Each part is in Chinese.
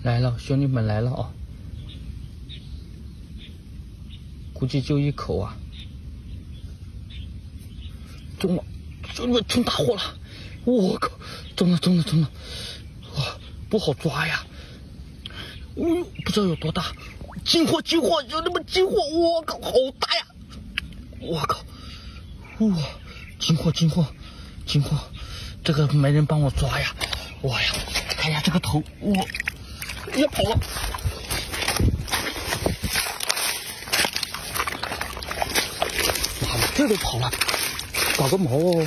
来了，兄弟们来了啊！估计就一口啊！中了，兄弟们中大货了！我靠，中了！哇，不好抓呀！哦呦，不知道有多大！金货，兄弟们金货！我靠，好大呀！我靠！哇，金货！这个没人帮我抓呀！哇呀，看一下这个头，我也跑了！哇，这都跑了，搞个毛哦！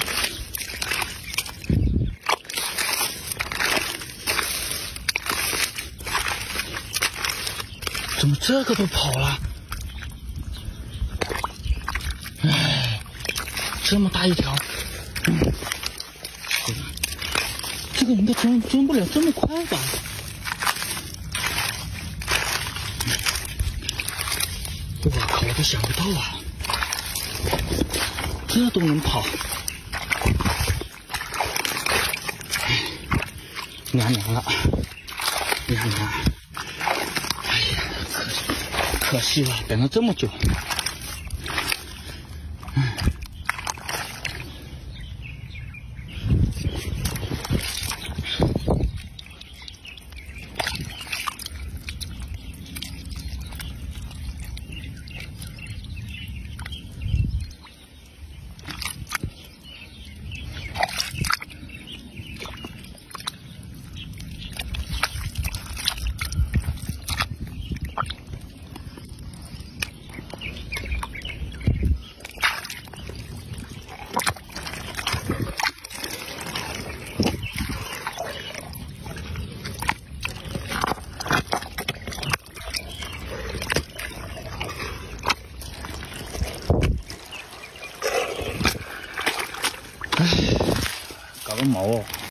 怎么这个都跑了？哎，这么大一条，这个应该钻不了这么快吧？我靠，我都想不到啊，这都能跑，凉了，哎呀，可惜了，等了这么久。搞个毛哦！